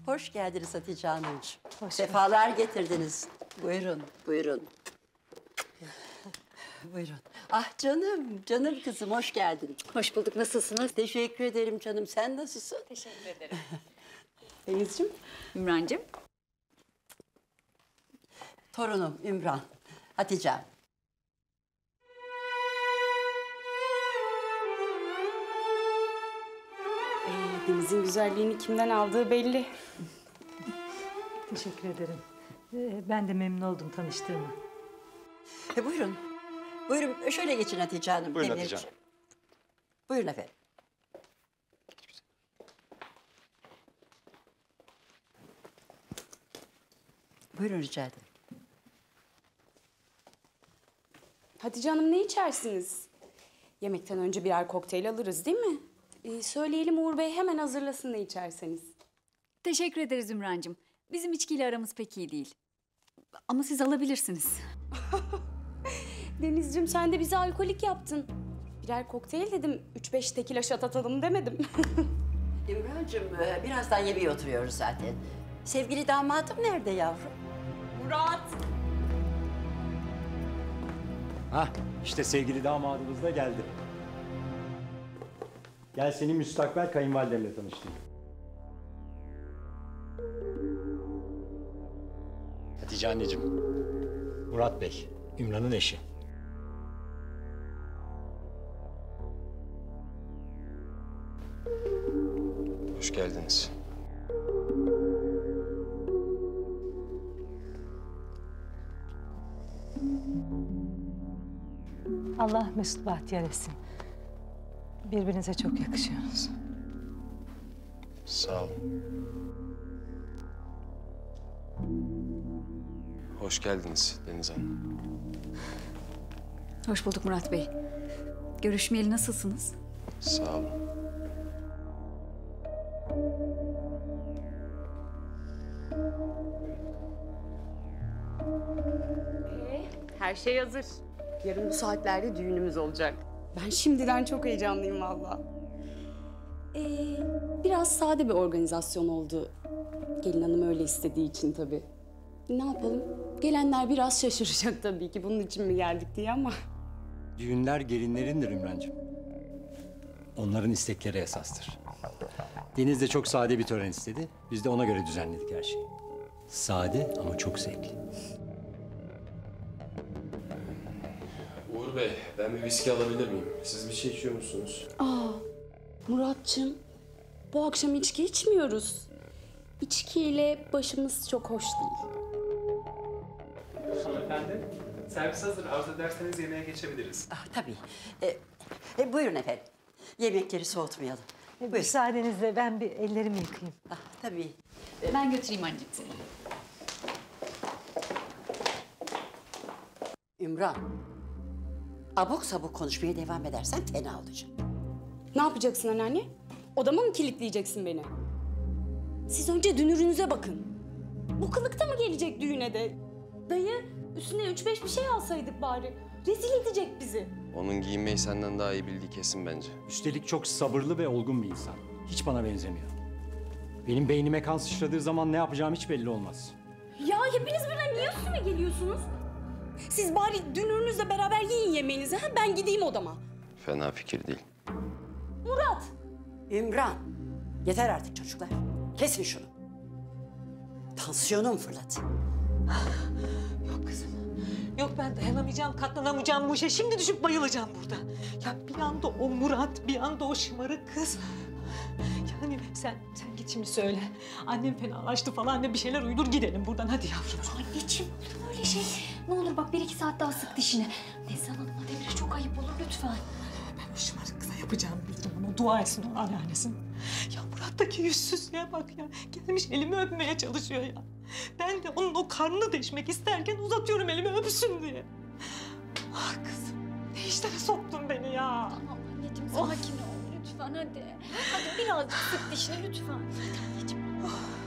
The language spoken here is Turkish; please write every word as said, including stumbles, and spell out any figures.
Hoş geldiniz Hatice Hanımcığım. Hoş Sefalar getirdiniz. Buyurun, buyurun. Buyurun. Ah canım, canım kızım hoş geldin. Hoş bulduk. Nasılsınız? Teşekkür ederim canım. Sen nasılsın? Teşekkür ederim. Denizciğim. Ümrancığım. Torunum Ümran. Hatice'm. Ee, Deniz'in güzelliğini kimden aldığı belli. Teşekkür ederim. Ee, ben de memnun oldum tanıştığıma. E, buyurun. Buyurun şöyle geçin Hatice Hanım. Buyurun Demirci. Hatice Hanım. Buyurun efendim. Buyurun rica ederim. Hatice Hanım ne içersiniz? Yemekten önce birer kokteyl alırız değil mi? Ee, söyleyelim Uğur Bey hemen hazırlasın ne içerseniz. Teşekkür ederiz Ümrancığım. Bizim içkiyle aramız pek iyi değil. Ama siz alabilirsiniz. Denizciğim sen de bizi alkolik yaptın. Birer kokteyl dedim, üç beş tekila şat atalım demedim. İmrancığım e, birazdan yemeğe oturuyoruz zaten. Sevgili damadım nerede yavrum? Murat! Hah, işte sevgili damadımız da geldi. Gel seni müstakbel kayınvalidemle tanıştırayım. Hatice anneciğim, Murat Bey, Ümran'ın eşi. Hoş geldiniz. Allah mesut bahtiyar etsin. Birbirinize çok yakışıyorsunuz. Sağ olun. Hoş geldiniz Deniz Hanım. Hoş bulduk Murat Bey. Görüşmeyeli nasılsınız? Sağ olun. Ee, her şey hazır. Yarın bu saatlerde düğünümüz olacak. Ben şimdiden çok heyecanlıyım vallahi. Ee, biraz sade bir organizasyon oldu. Gelin hanım öyle istediği için tabii. Ne yapalım? Gelenler biraz şaşıracak tabii ki bunun için mi geldik diye ama. Düğünler gelinlerindir Ümrancığım. Onların istekleri esastır. Deniz de çok sade bir tören istedi. Biz de ona göre düzenledik her şeyi. Sade ama çok zevkli. Uğur Bey, ben bir viski alabilir miyim? Siz bir şey içiyor musunuz? Aa, Muratçım, bu akşam içki içmiyoruz. İçkiyle başımız çok hoş değil. Hanımefendi, servis hazır. Arzu ederseniz yemeğe geçebiliriz. Ah, tabii. E, e, buyurun efendim. Yemekleri soğutmayalım. Ee, Buyurun. müsaadenizle ben bir ellerimi yıkayayım. Ah, tabii. Ben götüreyim anneciğim seni. Ümran. Abuk sabuk konuşmaya devam edersen fena olacak. Ne yapacaksın anneanne? Odama mı kilitleyeceksin beni? Siz önce dünürünüze bakın. Bu kılıkta mı gelecek düğüne de? Dayı, üstüne üç beş bir şey alsaydık bari. Rezil edecek bizi. Onun giyinmeyi senden daha iyi bildiği kesin bence. Üstelik çok sabırlı ve olgun bir insan. Hiç bana benzemiyor. Benim beynime kan sıçradığı zaman ne yapacağım hiç belli olmaz. Ya hepiniz birden niye üstüme geliyorsunuz? Siz bari dünürünüzle beraber yiyin yemeğinizi. Ha? Ben gideyim odama. Fena fikir değil. Murat! Ümran. Yeter artık çocuklar. Kesin şunu. Tansiyonum fırladı. Yok kızım. Yok ben dayanamayacağım, katlanamayacağım bu işe. Şimdi düşüp bayılacağım burada. Ya bir anda o Murat, bir anda o şımarık kız. Yani sen, sen git şimdi söyle. Annem fenalaştı falan de bir şeyler uydur gidelim buradan. Hadi yavrum. Anneciğim olur mu öyle şey? Ne olur bak bir iki saat daha sık dişini. Neslihan Hanım'a Demir'e çok ayıp olur lütfen. Ben o şımarık kıza yapacağımı bilirim ama dua etsin o anneannesin. Ya Murat'taki yüzsüzlüğe bak ya. Gelmiş elimi öpmeye çalışıyor ya. Ben de onun o karnını deşmek isterken uzatıyorum elimi öpsün diye. Ah kızım, ne işlere soktun beni ya. Tamam anneciğim sakin ol lütfen hadi. Hadi birazcık sık dişini lütfen. Hadi anneciğim. Ah.